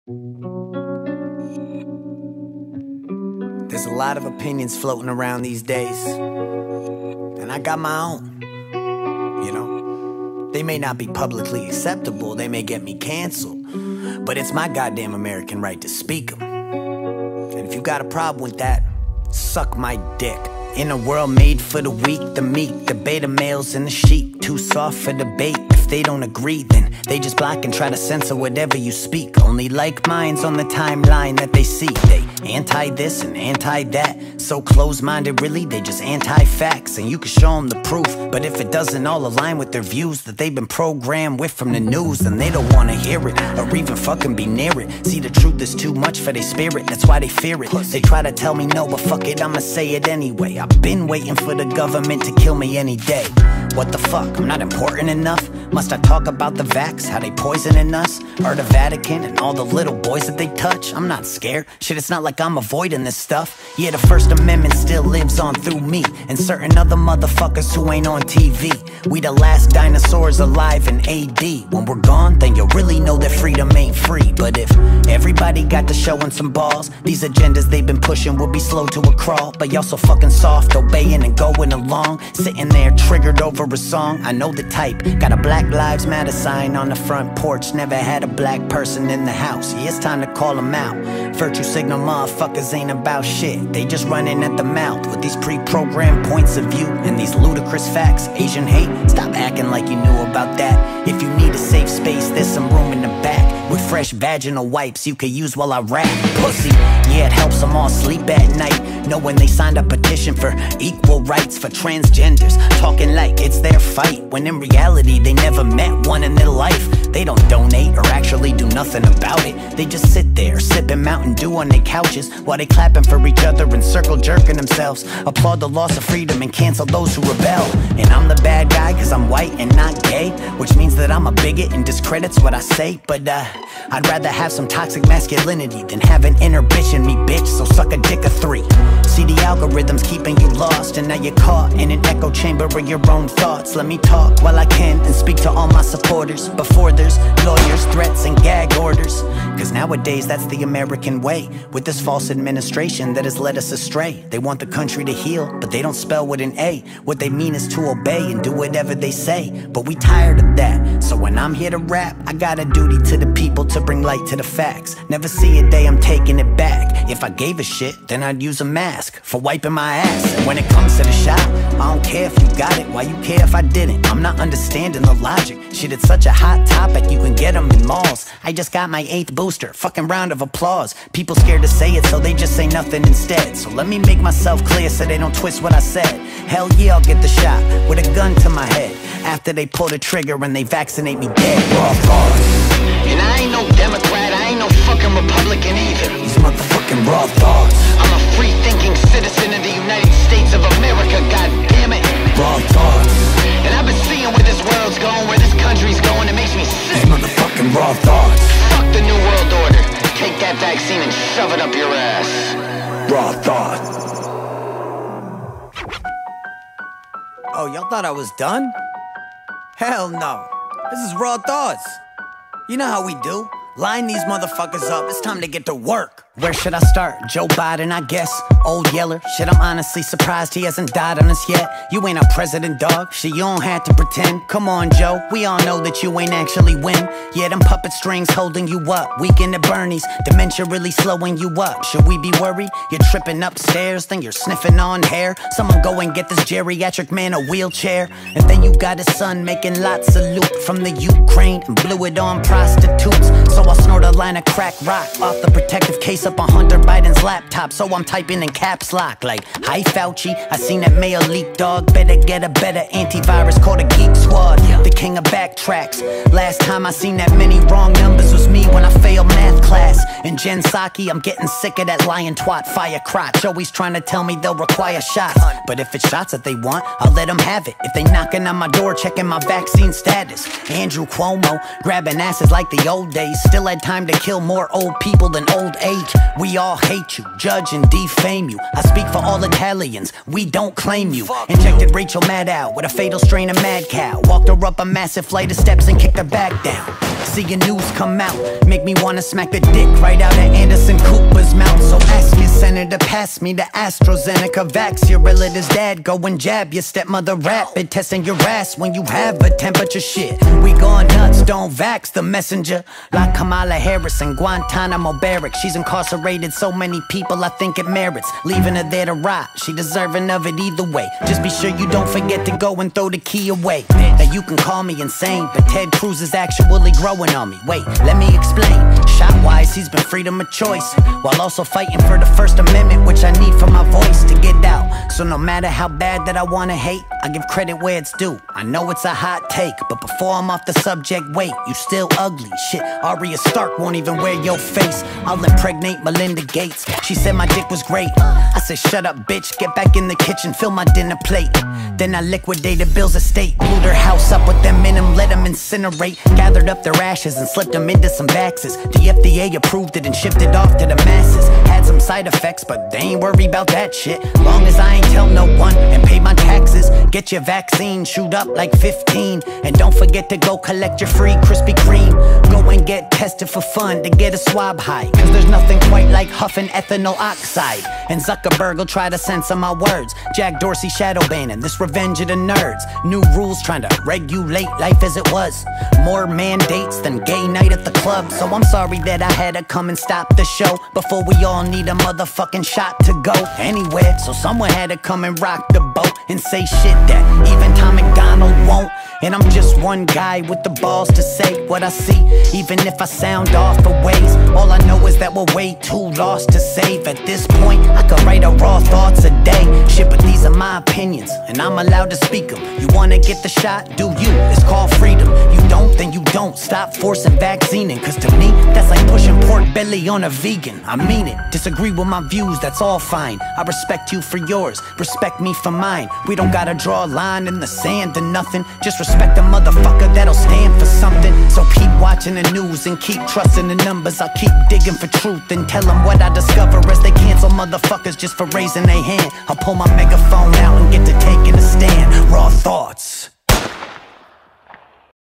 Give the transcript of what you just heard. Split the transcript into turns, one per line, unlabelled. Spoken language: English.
There's a lot of opinions floating around these days, and I got my own. You know, they may not be publicly acceptable, they may get me canceled, but it's my goddamn American right to speak them. And if you got a problem with that, suck my dick. In a world made for the weak, the meek, the beta males and the sheep, too soft for debate. If they don't agree, then they just block and try to censor whatever you speak. Only like minds on the timeline that they see. They anti-this and anti-that, so close-minded really, they just anti-facts. And you can show them the proof, but if it doesn't all align with their views that they've been programmed with from the news, then they don't wanna hear it, or even fucking be near it. See, the truth is too much for their spirit, that's why they fear it. They try to tell me no, but fuck it, I'ma say it anyway. I've been waiting for the government to kill me any day. What the fuck, I'm not important enough? Must I talk about the vax, how they poisoning us? Or the Vatican and all the little boys that they touch? I'm not scared, shit, it's not like I'm avoiding this stuff. Yeah, the First Amendment still lives on through me and certain other motherfuckers who ain't on TV. We the last dinosaurs alive in AD. When we're gone, then you'll really know that freedom ain't free. But if everybody got to showing some balls, these agendas they've been pushing will be slow to a crawl. But y'all so fucking soft, obeying and going along, sitting there triggered over a song. I know the type, got a Black Lives Matter sign on the front porch, never had a black person in the house. Yeah, it's time to call them out. Virtue signal motherfuckers ain't about shit, they just running at the mouth with these pre-programmed points of view and these ludicrous facts. Asian hate, stop acting like you knew about that. If you need a safe space, there's some room in the back with fresh vaginal wipes you could use while I rap. Pussy, yeah, it helps them all sleep at night, knowing they signed a petition for equal rights for transgenders, talking like it's their fight, when in reality they never met one in their life. They don't donate or actually do nothing about it, they just sit there sipping Mountain Dew on their couches while they clapping for each other and circle jerking themselves, applaud the loss of freedom and cancel those who rebel. And I'm the bad guy cause I'm white and not gay, which means that I'm a bigot and discredits what I say. But I'd rather have some toxic masculinity than have an inner bitch in me, bitch, so suck a dick of 3. See, the algorithm's keeping you lost, and now you're caught in an echo chamber of your own thoughts. Let me talk while I can and speak to all my supporters before there's lawyers, threats, and gag orders. Cause nowadays that's the American way, with this false administration that has led us astray. They want the country to heal, but they don't spell with an A. What they mean is to obey and do whatever they say, but we tired of that. So when I'm here to rap, I got a duty to the people to bring light to the facts. Never see a day I'm taking it back. If I gave a shit, then I'd use a mask for wiping my ass. And when it comes to the shot, I don't care if you got it, why you care if I didn't? I'm not understanding the logic. Shit, it's such a hot topic, you can get them in malls. I just got my 8th booster, fucking round of applause. People scared to say it, so they just say nothing instead. So let me make myself clear so they don't twist what I said. Hell yeah, I'll get the shot with a gun to my head after they pull the trigger and they vaccinate me dead. Raw thoughts.
And I ain't no Democrat, I ain't no fucking Republican either.
These motherfucking raw thoughts.
I'm a free-thinking citizen of the United States of America, goddammit.
Raw thoughts.
And I've been seeing where this world's going, where this country's going, it makes me sick.
These motherfucking raw thoughts.
Fuck the New World Order. Take that vaccine and shove it up your ass.
Raw thoughts. Oh, y'all thought I was done? Hell no. This is Raw Thoughts. You know how we do. Line these motherfuckers up, it's time to get to work. Where should I start? Joe Biden, I guess. Old Yeller. Shit, I'm honestly surprised he hasn't died on us yet. You ain't our president, dog. Shit, you don't have to pretend. Come on, Joe. We all know that you ain't actually win. Yeah, them puppet strings holding you up. Weekend at Bernie's. Dementia really slowing you up. Should we be worried? You're tripping upstairs, then you're sniffing on hair. Someone go and get this geriatric man a wheelchair. And then you got his son making lots of loot from the Ukraine and blew it on prostitutes. So I'll snort a line of crack rock off the protective case up on Hunter Biden's laptop, so I'm typing in caps lock like, hi Fauci, I seen that mail leak, dog. Better get a better antivirus called a Geek Squad. The king of backtracks. Last time I seen that many wrong numbers was me when I failed math class. And Jen Psaki, I'm getting sick of that lying twat fire crotch, always trying to tell me they'll require shots. But if it's shots that they want, I'll let them have it. If they knocking on my door checking my vaccine status. Andrew Cuomo, grabbing asses like the old days. Still had time to kill more old people than old age. We all hate you, judge and defame you. I speak for all Italians, we don't claim you. Injected Rachel Maddow with a fatal strain of mad cow. Walked her up a massive flight of steps and kicked her back down. Seeing news come out make me wanna smack the dick right out of Anderson Cooper's mouth. So ask your senator, pass me the AstraZeneca vax. Your relative's dad, go and jab your stepmother rapid, testing your ass when you have a temperature. Shit, we going nuts, don't vax the messenger. Like Kamala Harris in Guantanamo barrack. She's incarcerated so many people, I think it merits leaving her there to rot. She deserving of it either way. Just be sure you don't forget to go and throw the key away. Now you can call me insane, but Ted Cruz is actually growing on me. Wait, let me explain. Shot-wise, he's been freedom of choice, while also fighting for the First Amendment, which I need for my voice to get out. So no matter how bad that I wanna hate, I give credit where it's due. I know it's a hot take, but before I'm off the subject, wait, you still ugly. Shit, Arya Stark won't even wear your face. I'll impregnate Melinda Gates. She said my dick was great. I said shut up bitch, get back in the kitchen, fill my dinner plate. Then I liquidated Bill's estate, blew their house up with them in them, let them incinerate. Gathered up their ashes and slipped them into some vaxes. The FDA approved it and shipped it off to the masses. Had some side effects, but they ain't worried about that shit. Long as I ain't tell no one and pay my taxes. Get your vaccine, shoot up like 15. And don't forget to go collect your free Krispy Kreme. Go and get tested for fun to get a swab high, cause there's nothing quite like huffing ethanol oxide. And Zuckerberg will try to censor my words. Jack Dorsey shadow banning, this revenge of the nerds. New rules trying to regulate life as it was. More mandates than gay night at the club. So I'm sorry that I had to come and stop the show before we all need a motherfucking shot to go anywhere. So someone had to come and rock the boat and say shit that even Tom McDonald won't. And I'm just one guy with the balls to say what I see, even if I sound off for ways. All I know is that we're way too lost to save. At this point, I could write a raw thoughts a day. Shit, but these are my opinions, and I'm allowed to speak them. You wanna get the shot? Do you? It's called freedom. You don't, then you don't. Stop forcing vaccining, cause to me, that's like pushing pork belly on a vegan. I mean it. Disagree with my views, that's all fine. I respect you for yours, respect me for mine. We don't gotta draw a line in the sand or nothing. Just respect a motherfucker that'll stand for something. So keep watching the news and keep trusting the numbers. I'll keep digging for truth and tell them what I discover as they cancel motherfuckers just for raising their hand. I'll pull my megaphone out and get to taking a stand. Raw thoughts.